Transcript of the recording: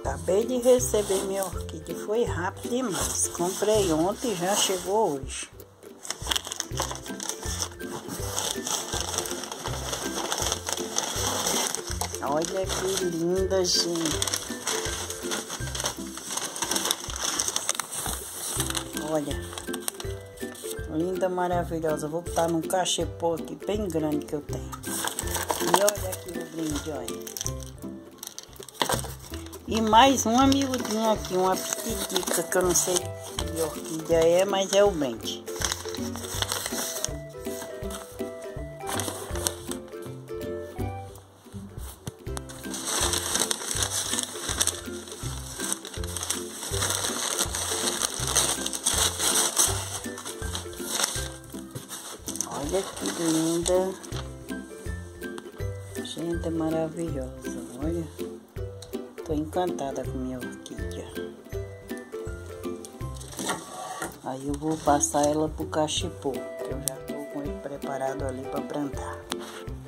Acabei de receber minha orquídea, foi rápido demais. Comprei ontem e já chegou hoje. Olha que linda, gente. Olha, linda, maravilhosa. Vou botar num cachepô aqui bem grande que eu tenho. E olha aqui o brinde, olha. E mais uma miudinha aqui, uma pititica, que eu não sei que orquídea é, mas é o brinde. Olha que linda. Gente, é maravilhosa, olha. Tô encantada com minha orquídea. Aí eu vou passar ela pro cachepô, que eu já tô com ele preparado ali para plantar.